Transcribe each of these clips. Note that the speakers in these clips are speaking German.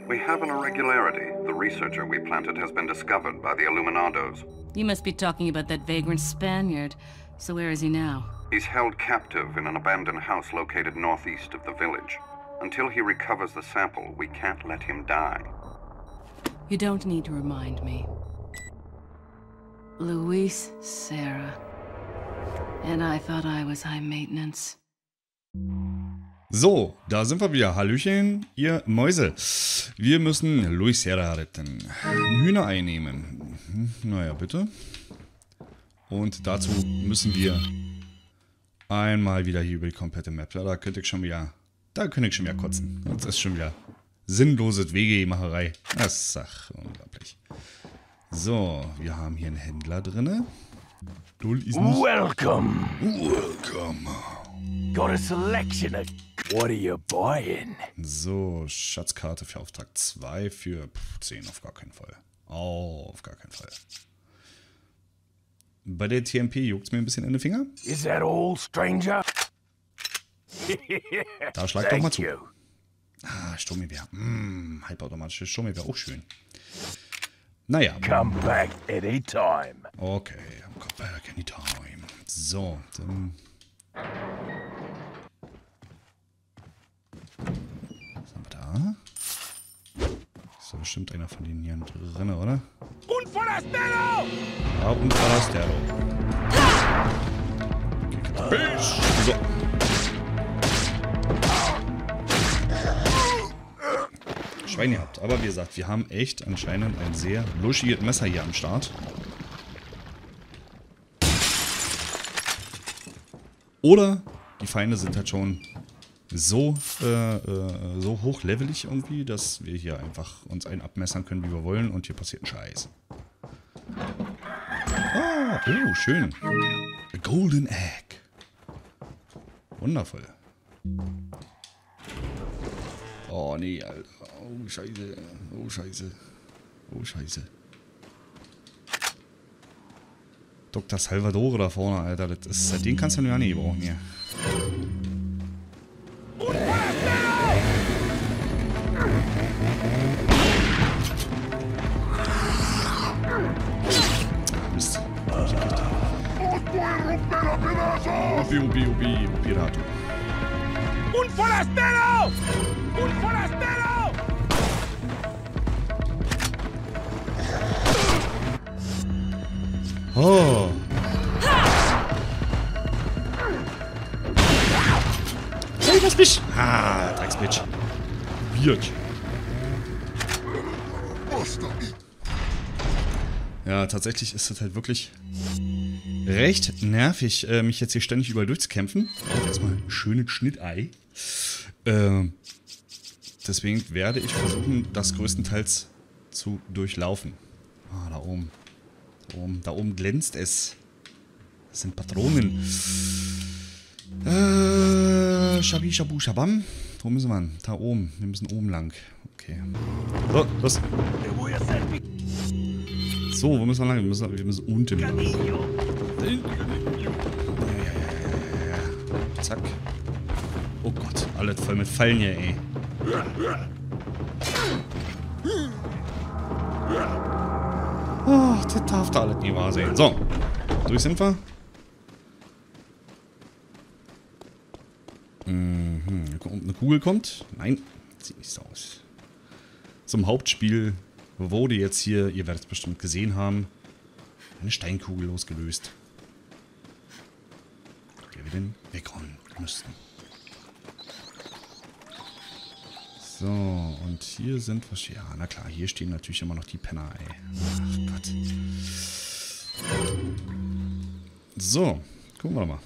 We have an irregularity. The researcher we planted has been discovered by the Illuminados. You must be talking about that vagrant Spaniard. So where is he now? He's held captive in an abandoned house located northeast of the village. Until he recovers the sample, we can't let him die. You don't need to remind me. Luis Serra. And I thought I was high maintenance. So, da sind wir wieder. Hallöchen, ihr Mäuse. Wir müssen Luis Serra retten. Ein Hühnerei nehmen. Naja, bitte. Und dazu müssen wir einmal wieder hier über die komplette Map. Da könnte ich schon wieder kotzen. Das ist schon wieder sinnlose Wegemacherei. Das ist ach, unglaublich. So, wir haben hier einen Händler drin. Dull ist nicht. Welcome. Welcome. Got a selection of... What are you buying? So, Schatzkarte für Auftrag 2 für 10 auf gar keinen Fall. Oh, auf gar keinen Fall. Bei der TMP juckt es mir ein bisschen in den Finger. Is that all, stranger? Da schlag doch mal zu. You. Ah, Sturmgewehr. Halbautomatisches Sturmgewehr, auch schön. Naja. Come back anytime. Okay, come back anytime. So, dann... Was haben wir da? Ist doch bestimmt einer von denen hier drin, oder? Un forastero! Ja, und Forastero. So. Schwein gehabt. Aber wie gesagt, wir haben echt anscheinend ein sehr luschiges Messer hier am Start. Oder die Feinde sind halt schon so hochlevelig irgendwie, dass wir hier einfach uns einen abmessern können, wie wir wollen. Und hier passiert ein Scheiß. Ah, oh, schön. A Golden Egg. Wundervoll. Oh, nee, Alter. Oh, scheiße. Oh, scheiße. Oh, scheiße. Dr. Salvador da vorne, Alter. Das ist, den kannst du ja nicht brauchen hier. Mist. Ubi, Pirato. Un forastero! Un forastero! Oh. Hey, was bist du? Ah, Drecksbitch. Wird. Ja, tatsächlich ist das halt wirklich recht nervig, mich jetzt hier ständig überall durchzukämpfen. Erstmal ein schönes Schnittei. Deswegen werde ich versuchen, das größtenteils zu durchlaufen. Ah, da oben. Da oben glänzt es. Das sind Patronen. Shabi, Shabu, Shabam. Wo müssen wir? Da oben. Wir müssen oben lang. Okay. So, los. So, wo müssen wir lang? Wir müssen unten. Ja. Zack. Oh Gott, alles voll mit Fallen hier, ey. Oh, das darf da alles nie wahr sein. So, durch sind wir. Ob eine Kugel kommt? Nein, sieht nicht so aus. Zum Hauptspiel wurde jetzt hier, ihr werdet es bestimmt gesehen haben, eine Steinkugel losgelöst. Der wir denn wegräumen müssten. So, und hier sind was. Ja, na klar, hier stehen natürlich immer noch die Penner, ey. Ach Gott. So, gucken wir mal.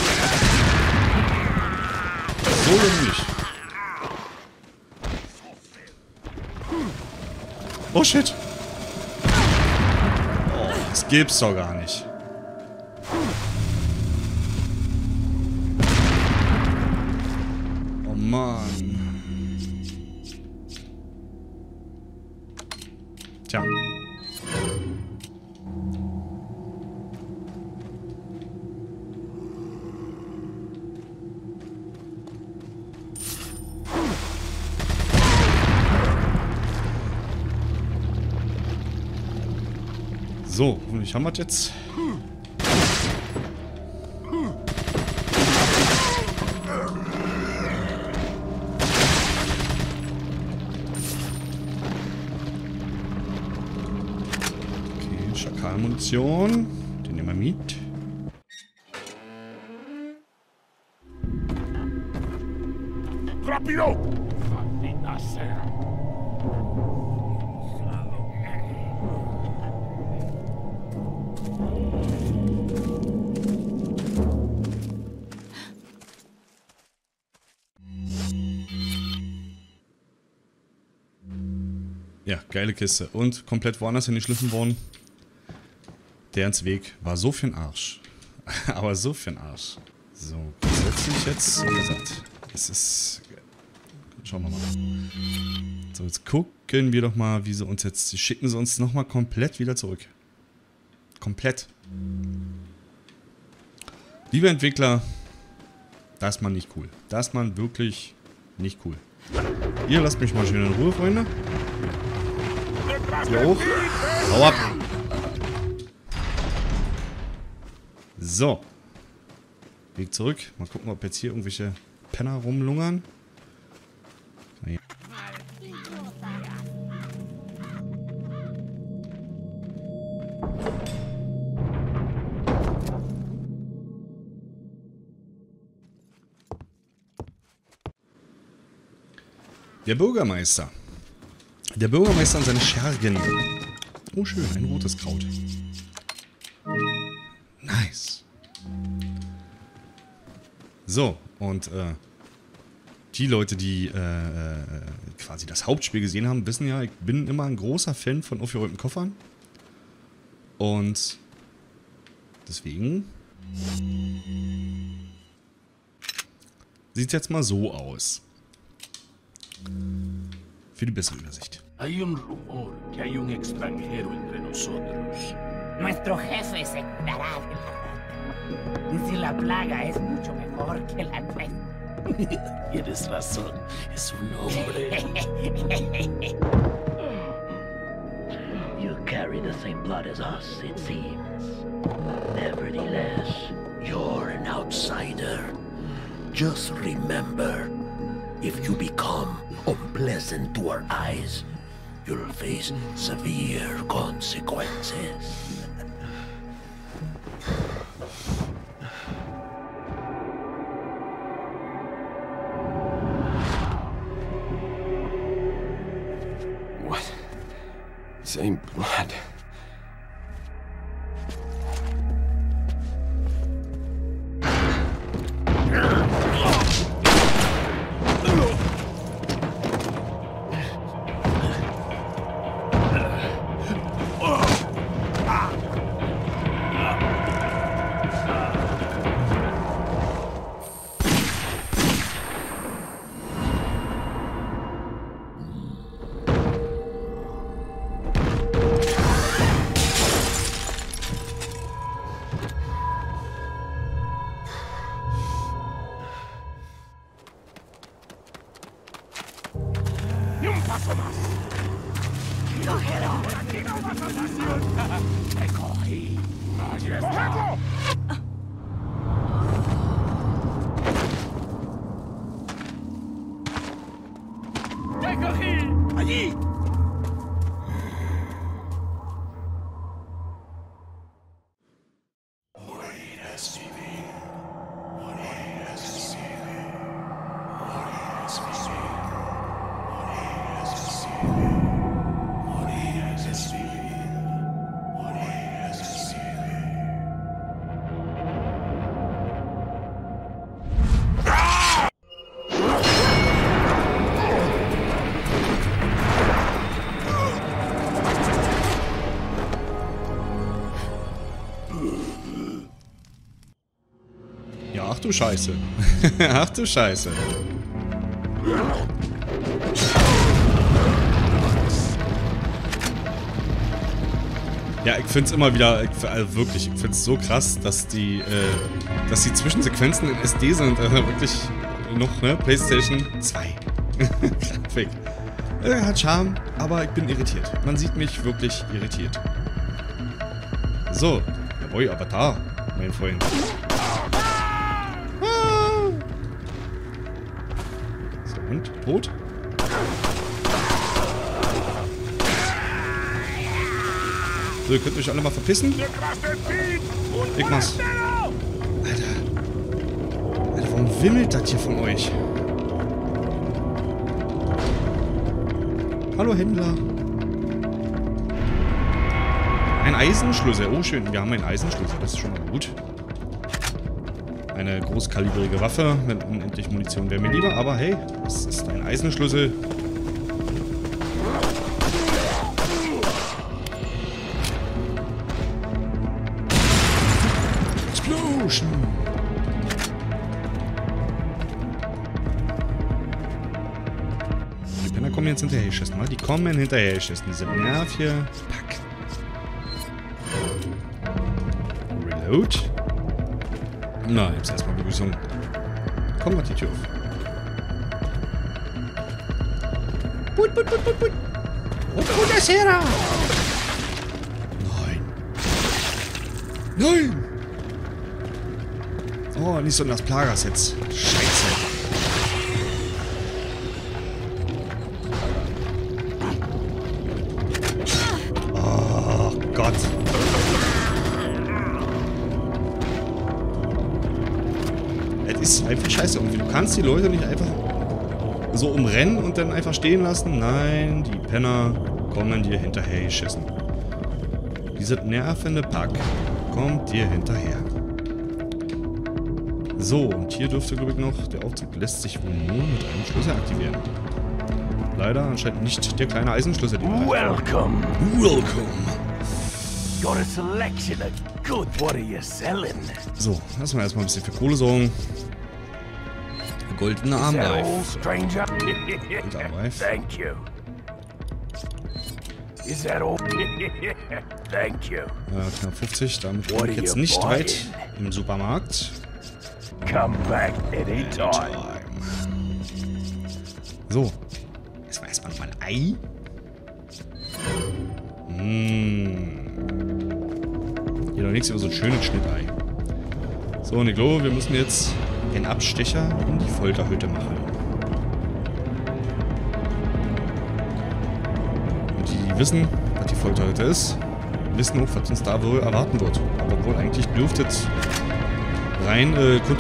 So nämlich. Oh shit. Oh, das gibt's doch gar nicht. Oh Mann. Tja. So, hoffentlich haben wir es jetzt. Okay, Schakalmunition. Den nehmen wir mit. Rapido! Maldita sea. Ja, geile Kiste. Und komplett woanders hingeschliffen worden. Der ins Weg war so für den Arsch. Aber so für den Arsch. So, grundsätzlich jetzt, wie gesagt, es ist... Schauen wir mal. So, jetzt gucken wir doch mal, wie sie uns jetzt... Sie schicken sie uns nochmal komplett wieder zurück. Komplett. Liebe Entwickler, das ist man nicht cool. Das ist man wirklich nicht cool. Ihr lasst mich mal schön in Ruhe, Freunde. Hier hoch. Hau ab. So. Weg zurück. Mal gucken, ob jetzt hier irgendwelche Penner rumlungern. Nee. Der Bürgermeister. Der Bürgermeister und seine Schergen. Oh schön, ein rotes Kraut. Nice. So, und die Leute, die quasi das Hauptspiel gesehen haben, wissen ja, ich bin immer ein großer Fan von aufgeräumten Koffern. Und deswegen sieht es jetzt mal so aus. Für die bessere Übersicht. Hay un rumor que hay un extranjero entre nosotros. Nuestro jefe se curará de la rata. Dice la plaga es mucho mejor que la nuestra. Tienes razón, es un hombre. You carry the same blood as us, it seems. Nevertheless, You're an outsider. Just remember, if you become unpleasant to our eyes, you'll face severe consequences. What? Same blood. ¡Ni un paso más! ¡Cogieron! ¡Aquí no vas a pasar! ¡Te cogí! ¡Allí está! ¡Te cogí! ¡Allí! du Scheiße. Ach du Scheiße. Ja, ich find's immer wieder, also wirklich, ich find's so krass, dass die Zwischensequenzen in SD sind, wirklich noch, ne, PlayStation 2. Grafik. Hat Charme, aber ich bin irritiert. Man sieht mich wirklich irritiert. So, jawohl, Avatar, mein Freund. Ah. So, und? Tot? So, ihr könnt euch alle mal verpissen. Ich mach's. Alter, warum wimmelt das hier von euch? Hallo Händler. Ein Eisenschlüssel. Oh schön, wir haben einen Eisenschlüssel. Das ist schon mal gut. Eine großkalibrige Waffe mit unendlich Munition wäre mir lieber. Aber hey, es ist ein Eisenschlüssel. Explosion. Die Penner kommen jetzt hinterher geschissen, ne? Die kommen hinterher geschissen. Die sind nerv hier. Pack. Reload. Na, jetzt erstmal Begrüßung. Komm mal die Tür auf. Put, put, put, put, put. Und das her! Nein. Nein! Oh, nicht so das Plagas jetzt. Scheiße. Oh Gott. Es ist einfach scheiße irgendwie. Du kannst die Leute nicht einfach so umrennen und dann einfach stehen lassen. Nein, die Penner kommen dir hinterher geschissen. Dieser nervende Pack kommt dir hinterher. So, und hier dürfte, glaube ich, noch, der Aufzug lässt sich wohl nur mit einem Schlüssel aktivieren. Leider anscheinend nicht der kleine Eisenschlüssel, den wir Welcome. Welcome. Got a selection of good. What are you selling? So, lassen wir erstmal ein bisschen für Kohle sorgen. Goldene Is that all, Armreif. stranger? Und Armreif. Thank you. Is that all? Thank you. Knapp 50, damit What bin ich are jetzt you nicht buying? weit im Supermarkt. Come back anytime. So. Erstmal nochmal ein Ei. Hier noch nichts über so ein schönes Schnittei. So, und ich glaube, wir müssen jetzt den Abstecher in die Folterhütte machen. Und die wissen, was die Folterhütte ist, wissen auch, was uns da wohl erwarten wird. Aber wohl eigentlich dürfte es rein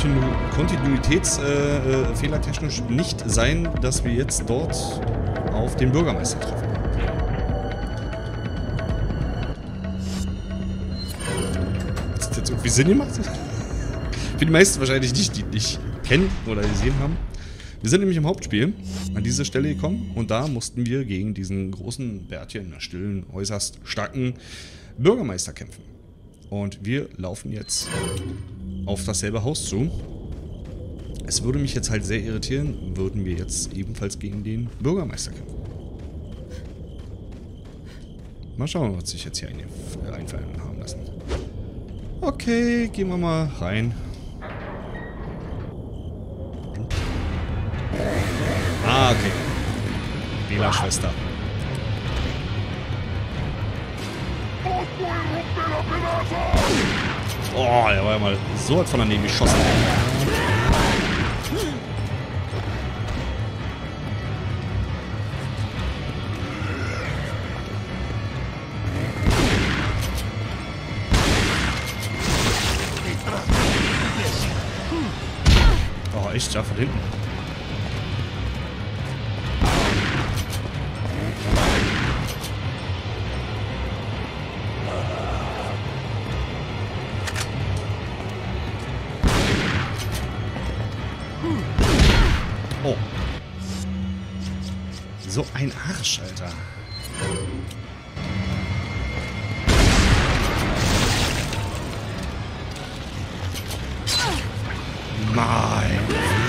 kontinuitätsfehlertechnisch nicht sein, dass wir jetzt dort auf den Bürgermeister treffen. Hat das jetzt irgendwie Sinn gemacht? Für die meisten wahrscheinlich nicht, die nicht kennen oder gesehen haben. Wir sind nämlich im Hauptspiel an diese Stelle gekommen und da mussten wir gegen diesen großen, bärtigen, stillen, äußerst starken Bürgermeister kämpfen. Und wir laufen jetzt auf dasselbe Haus zu. Es würde mich jetzt halt sehr irritieren, würden wir jetzt ebenfalls gegen den Bürgermeister kämpfen. Mal schauen, was sich jetzt hier einfallen haben lassen. Okay, gehen wir mal rein. Ah, okay. Wählerschwester. Oh, der war ja mal so weit von daneben geschossen. Oh, echt? Ja, von hinten. Oh. So ein Arsch, Alter. Nein.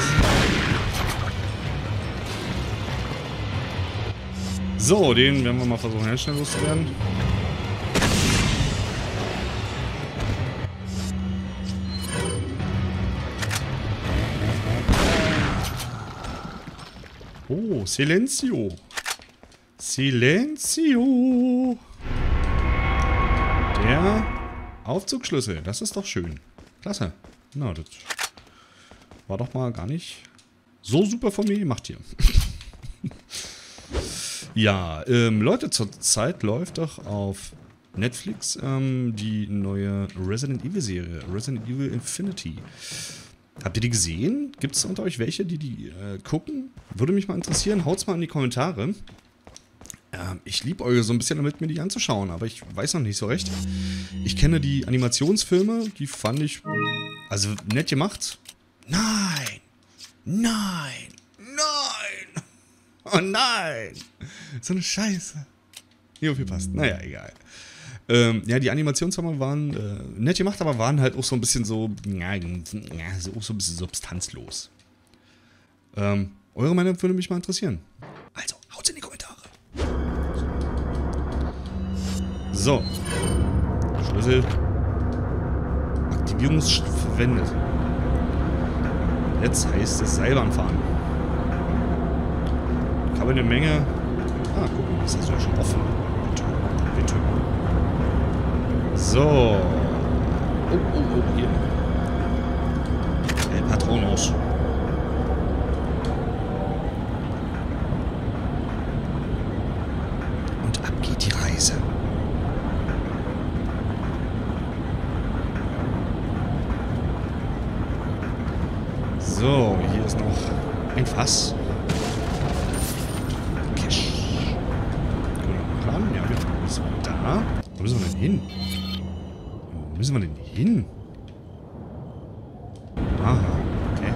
So, den werden wir mal versuchen, ganz schnell loszuwerden. Oh, Silencio. Silencio. Der Aufzugschlüssel, das ist doch schön. Klasse. Na, das war doch mal gar nicht so super von mir gemacht hier. Ja, Leute, zurzeit läuft doch auf Netflix die neue Resident Evil Serie, Resident Evil Infinity. Habt ihr die gesehen? Gibt es unter euch welche, die gucken? Würde mich mal interessieren. Haut's mal in die Kommentare. Ich liebäugle so ein bisschen damit, mir die anzuschauen, aber ich weiß noch nicht so recht. Ich kenne die Animationsfilme, die fand ich also nett gemacht. Nein! Nein! Nein! Oh nein! So eine Scheiße. Nicht aufgepasst. Naja, egal. Ja, die Animationsfilme waren nett gemacht, aber waren halt auch so ein bisschen so, auch so ein bisschen substanzlos. Eure Meinung würde mich mal interessieren. Also, haut's in die Kommentare. So. Schlüssel. Aktivierungsverwendet. Jetzt heißt es Seilbahn fahren. Ich habe eine Menge. Ah, guck mal, das ist ja schon offen. Bitte. Bitte. So. Oh, hier. El Patronos. Und ab geht die Reise. So, hier ist noch ein Fass. Cash. Können wir noch planen? Ja, wir sind da. Wo müssen wir denn hin? Wo müssen wir denn hin? Aha, okay.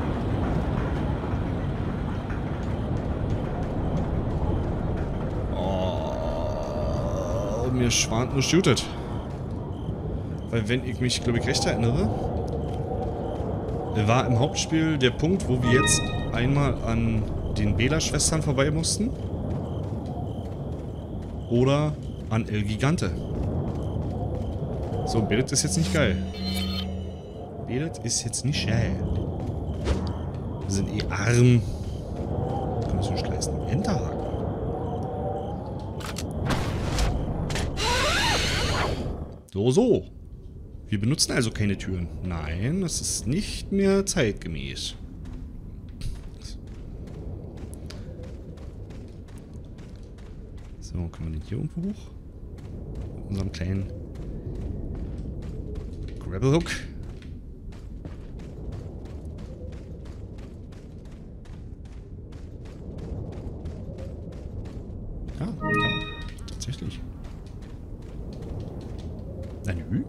Oh, mir schwant nur shootet. Weil wenn ich mich, glaube ich, recht erinnere, war im Hauptspiel der Punkt, wo wir jetzt einmal an den Bela-Schwestern vorbei mussten. Oder an El Gigante. So, Belet ist jetzt nicht geil. Belet ist jetzt nicht geil. Wir sind eh arm. Können wir uns nicht leisten. Enterhaken. So. Wir benutzen also keine Türen. Nein, das ist nicht mehr zeitgemäß. So, können wir den hier irgendwo hoch? Mit unserem kleinen Grapple Hook. Ja, tatsächlich. Na nö.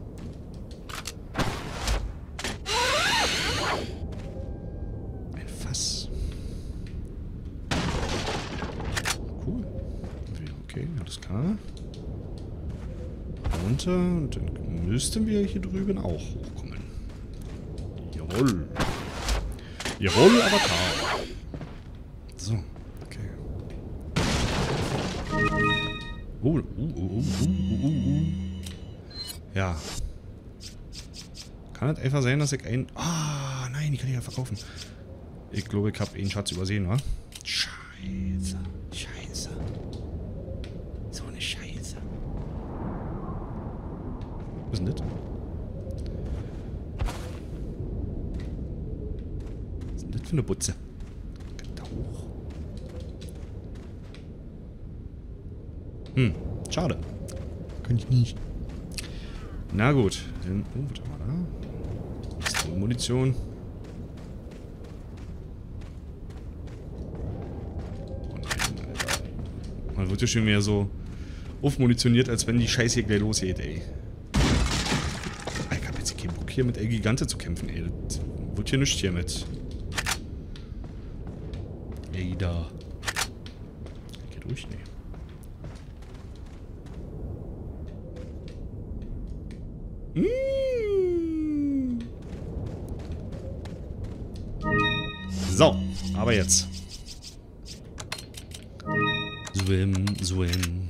Ein Fass. Cool. Okay, alles klar. Runter und dann müssten wir hier drüben auch hochkommen. Jawohl. Jawohl, Avatar. So, okay. Ja. Kann es einfach sein, dass ich ein... Ah, nein, die kann ich ja verkaufen. Ich glaube, ich habe einen Schatz übersehen, wa? Scheiße. Scheiße. So eine Scheiße. Was ist denn das? Was ist denn das für eine Butze? Getauch. Schade. Kann ich nicht. Na gut. Dann, warte mal da. Munition. Oh nein, Alter. Man wird ja schon mehr so aufmunitioniert, als wenn die Scheiße hier gleich losgeht, ey. Ich hab jetzt keinen Bock hier mit El Gigante zu kämpfen, ey. Das wird hier nichts hier mit. Ey, da. Geht durch, ne. So, aber jetzt. Swim, swim.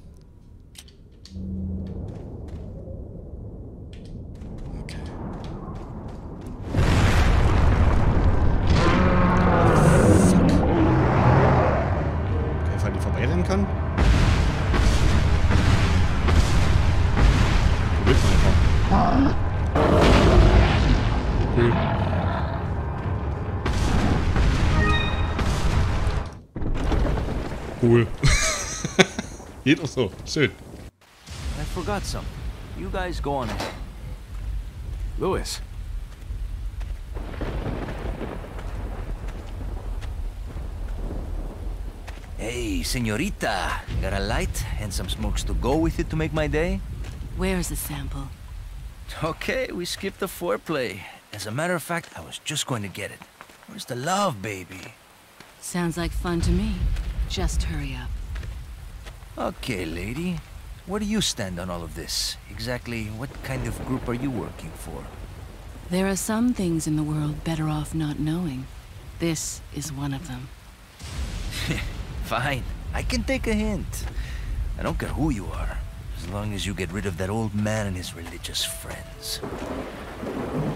Okay. Fuck. Okay, falls ich vorbeirennen kann. Probiert mal einfach. Cool. Cool. Geht auch so. Schön. I forgot something. You guys go on ahead. Louis. Hey, señorita. Got a light and some smokes to go with it to make my day? Where's the sample? Okay, we skipped the foreplay. As a matter of fact, I was just going to get it. Where's the love, baby? Sounds like fun to me. Just hurry up. Okay, lady. Where do you stand on all of this? Exactly what kind of group are you working for? There are some things in the world better off not knowing. This is one of them. Fine. I can take a hint. I don't care who you are, as long as you get rid of that old man and his religious friends.